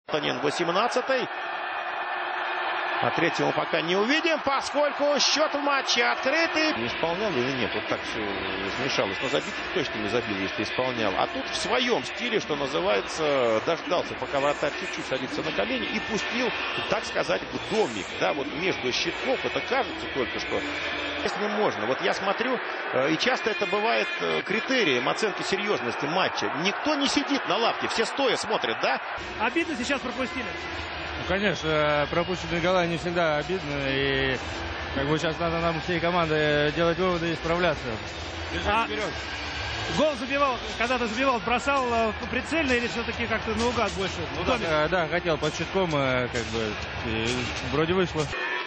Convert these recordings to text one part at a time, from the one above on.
Антонин 18-й. А третьего пока не увидим, поскольку счет в матче открытый. Не исполнял или нет, вот так все смешалось. Но забить точно не забил, если исполнял. А тут в своем стиле, что называется, дождался, пока вратарь чуть-чуть садится на колени и пустил, так сказать, в домик. Да, вот между щитков, это кажется только что. Если можно. Вот я смотрю, и часто это бывает критерием оценки серьезности матча. Никто не сидит на лавке, все стоя смотрят, да? Обидно сейчас пропустили. Ну, конечно, пропущенные гола не всегда обидно. И как бы сейчас надо нам всей команды делать выводы и справляться. Вперед. Гол забивал, когда-то забивал, бросал прицельно или все-таки как-то наугад больше? Ну, да, хотел под щитком, как бы, вроде вышло.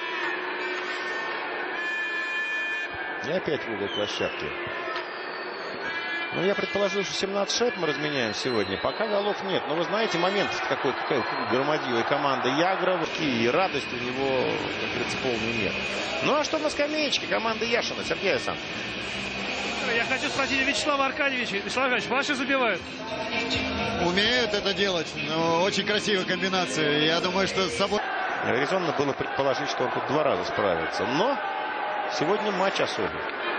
И опять в угол площадки. Ну, я предположил, что 17 шайб мы разменяем сегодня. Пока голов нет. Но вы знаете, момент какая громадивая команда Ягрова. И радость у него, как говорится, полный мер. Ну, а что на скамеечке команды Яшина, Сергей Александрович? Я хочу спросить Вячеслава Аркадьевича. Вячеслав Аркадьевич, ваши забивают? Умеют это делать. Но очень красивая комбинация. Я думаю, что с собой... Резонно было предположить, что он тут два раза справится. Но сегодня матч особый.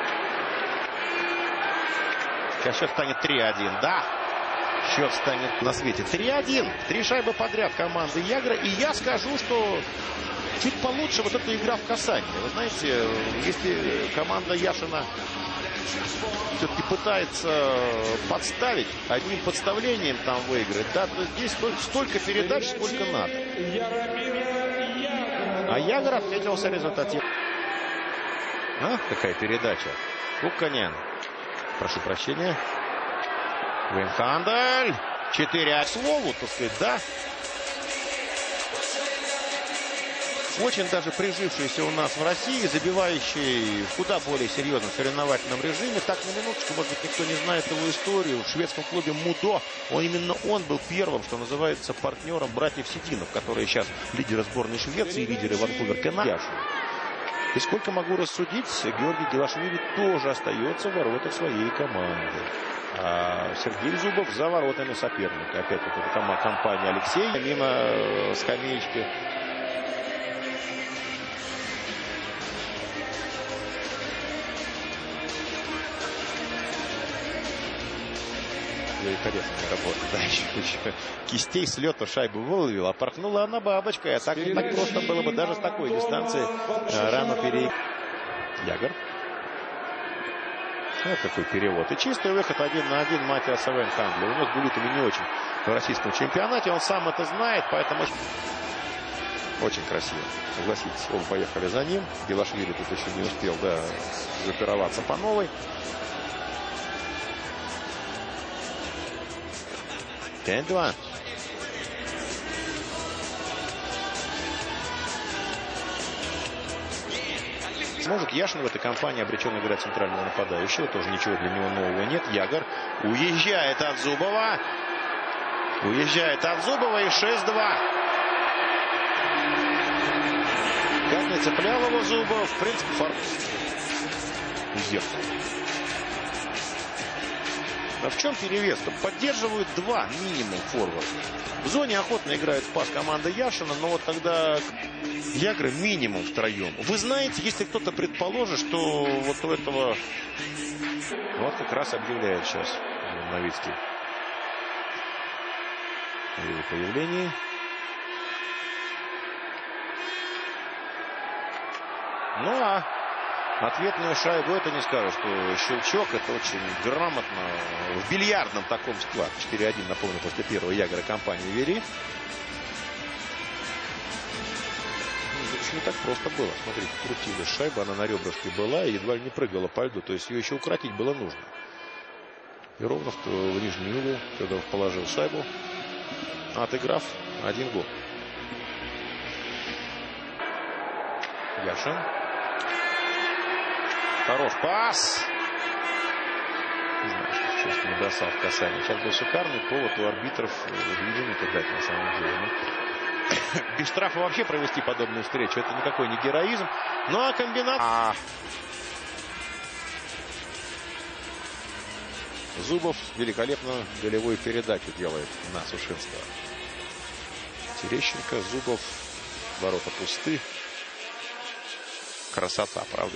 Сейчас счет станет 3-1. Да, счет станет на свете 3-1. 3 шайбы подряд команды Ягра. И я скажу, что чуть получше вот эта игра в касание. Вы знаете, если команда Яшина все-таки пытается подставить, одним подставлением там выиграть, да, то здесь столько передач, сколько надо. А Ягр отметился результативно. Какая передача. Куканян. Прошу прощения. Винхандель. 4 слову, так сказать, да. Очень даже прижившийся у нас в России, забивающий в куда более серьезном соревновательном режиме. Так, на минуточку, может быть, никто не знает его историю. В шведском клубе Мудо именно он был первым, что называется, партнером братьев Сидинов, которые сейчас лидеры сборной Швеции, лидеры Ванкувер Кенайяши. И сколько могу рассудить, Георгий Гелашвили тоже остается в воротах своей команды. А Сергей Зубов за воротами соперника. Опять вот эта компания Алексея мимо скамеечки. Великолепная работа. Да, еще кистей с лета шайбу выловил, а порхнула она бабочкой. А так не так просто было бы даже с такой дистанции рано перейти. Ягр. Вот такой перевод. И чистый выход 1 на 1 Матиаса Винхандля. У него с булитами не очень в российском чемпионате. Он сам это знает, поэтому очень красиво. Согласитесь, оба поехали за ним. Гелашвили тут еще не успел, да, запироваться по новой. 5-2. Может, Яшин в этой компании обречен играть центрального нападающего. Тоже ничего для него нового нет. Ягр уезжает от Зубова. Уезжает от Зубова и 6-2. Как не цеплял его Зубов, в принципе, фарт. А в чем перевес? Поддерживают два минимум форварда. В зоне охотно играет пас команда Яшина, но вот тогда Ягры минимум втроем. Вы знаете, если кто-то предположит, что вот у этого... Вот как раз объявляет сейчас Новицкий о его появлении. Ну а ответную шайбу, это не скажу, что щелчок, это очень грамотно. В бильярдном таком склад. 4-1, напомню, после первого Ягра компании вели. Это не так просто было. Смотрите, крутилась шайба, она на ребрышке была и едва ли не прыгала по льду. То есть ее еще укротить было нужно. И ровно в нижний угол, когда он положил шайбу, отыграв 1 гол. Яшин. Хорош пас. Не знаю, что сейчас не бросал в касание. Сейчас был шикарный повод у арбитров 2 минуты дать, на самом деле. Без штрафа вообще провести подобную встречу. Это никакой не героизм. Ну а комбинация... Зубов великолепно голевую передачу делает на Сушинского. Терещенко, Зубов. Ворота пусты. Красота, правда?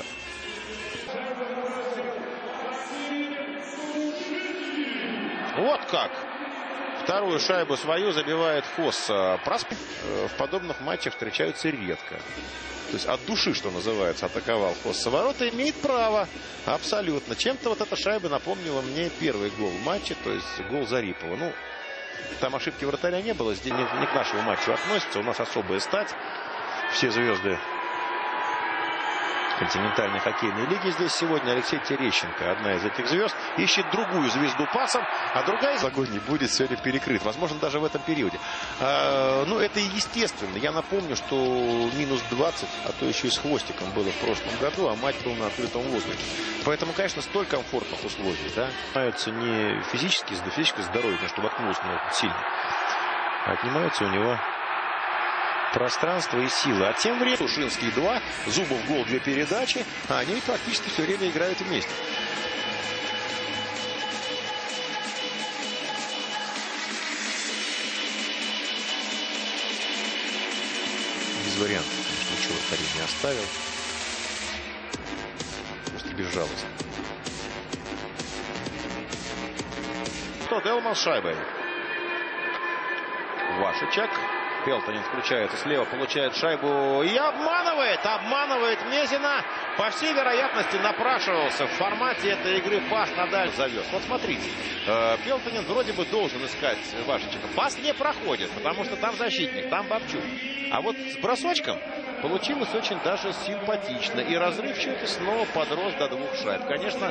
Вот как! Вторую шайбу свою забивает Хосс. В подобных матчах встречаются редко. То есть от души, что называется, атаковал Хосс. Ворота имеет право. Абсолютно. Чем-то вот эта шайба напомнила мне первый гол в матче. То есть гол Зарипова. Ну, там ошибки вратаря не было. Здесь не к нашему матчу относится. У нас особая стать. Все звезды континентальной хоккейной лиги здесь сегодня. Алексей Терещенко, одна из этих звезд, ищет другую звезду пасом, а другая огонь не будет сегодня перекрыт. Возможно, даже в этом периоде. Ну, это и естественно. Я напомню, что минус 20, а то еще и с хвостиком было в прошлом году, а матч был на открытом воздухе. Поэтому, конечно, столь комфортных условий, да, отнимаются не физическое здоровье, но чтобы воткнулось на это сильно, а отнимаются у него пространство и сила. А тем временем Сушинский 2, Зубов гол для передачи, а они практически все время играют вместе. Без вариантов, конечно, ничего вратарь не оставил. Просто безжалостно. Что Делман с шайбой. Вашичек. Пелтонин включается слева, получает шайбу и обманывает Мезина. По всей вероятности напрашивался в формате этой игры пас на даль завез. Вот смотрите, Пелтонин вроде бы должен искать Вашичека. Пас не проходит, потому что там защитник, там Бабчук. А вот с бросочком получилось очень даже симпатично. И разрыв чуть снова подрос до 2 шайб. Конечно,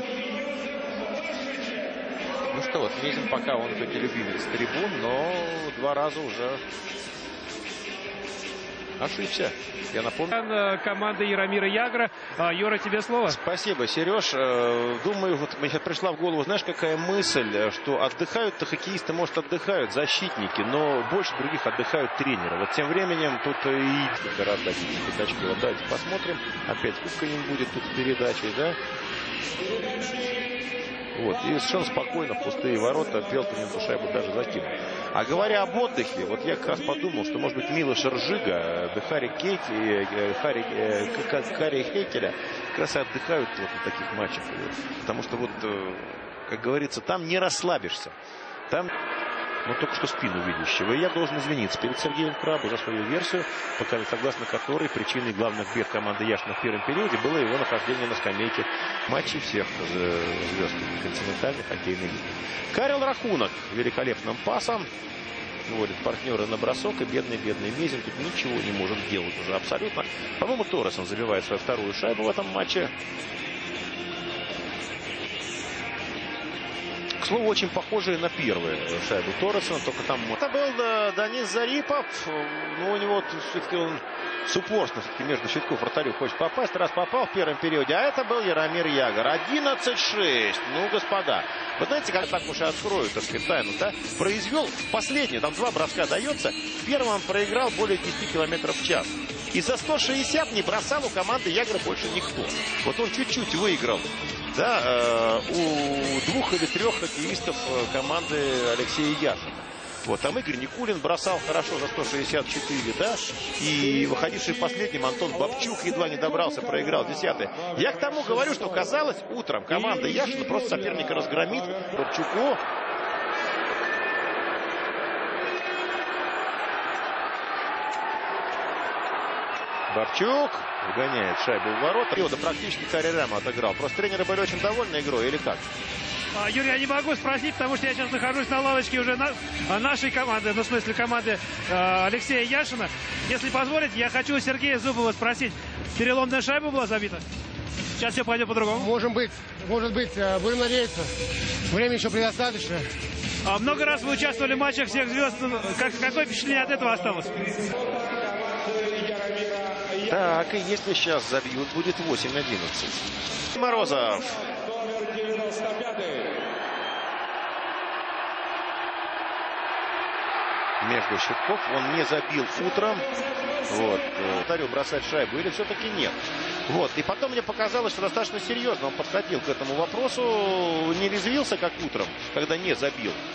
ну что вот, Мезин пока он хоть и любимец трибун, но 2 раза уже ошибся. Я напомню. Команда Яромира Ягра. Юра, тебе слово. Спасибо, Сереж. Думаю, вот мне сейчас пришла в голову, знаешь, какая мысль, что отдыхают-то хоккеисты, может, отдыхают защитники, но больше других отдыхают тренеры. Вот тем временем тут и гораздо пятачки. Вот давайте посмотрим. Опять Куканин будет тут с передачей, да? Вот, и совершенно спокойно в пустые ворота Пелтонин эту шайбу даже закинул. А говоря об отдыхе, вот я как раз подумал, что, может быть, Милош Ржига, Харри Хекеля как раз и отдыхают вот на таких матчах. Потому что, вот, как говорится, там не расслабишься. Там, ну, только что спину видящего. И я должен извиниться перед Сергеем Крабу за свою версию, согласно которой причиной главных бед команды Яшина в первом периоде было его нахождение на скамейке матчей всех звезд континентальной хоккейной лиги. Карел Рахунок великолепным пасом вводит партнера на бросок, и бедный Мезин тут ничего не может делать уже абсолютно. По-моему, Торресон забивает свою вторую шайбу в этом матче. К слову, очень похожие на первую шайбу Торресона, только там... Это был Данис Зарипов, но у него все-таки он с упорством между щитков вратарю хочет попасть. Раз попал в первом периоде, а это был Яромир Ягр. 11-6. Ну, господа, вы знаете, как так уж и открою, так сказать, тайну, да? Произвел последний, там 2 броска дается. В первом он проиграл более 10 км в час. И за 160 не бросал у команды Ягра больше никто. Вот он чуть-чуть выиграл, да, у 2 или 3 хоккеистов команды Алексея Яшина. Вот, там Игорь Никулин бросал хорошо за 164, да, и выходивший последним Антон Бабчук едва не добрался, проиграл 10-й. Я к тому говорю, что казалось, утром команда Яшина просто соперника разгромит. Бабчуку Бабчук вгоняет шайбу в ворота. Периода практически Каререма отыграл. Просто тренеры были очень довольны игрой, или как? Юрий, я не могу спросить, потому что я сейчас нахожусь на лавочке уже нашей команды, ну, в смысле, команды Алексея Яшина. Если позволите, я хочу у Сергея Зубова спросить, переломная шайба была забита? Сейчас все пойдет по-другому? Может быть, будем надеяться. Времени еще предостаточно. Много раз вы участвовали в матчах всех звезд. Какое впечатление от этого осталось? Так, и если сейчас забьют, будет 8-11. Морозов. Между щитков он не забил утром. Вот. Вратарю бросать шайбу или все-таки нет. Вот. И потом мне показалось, что достаточно серьезно он подходил к этому вопросу. Не резвился, как утром, когда не забил.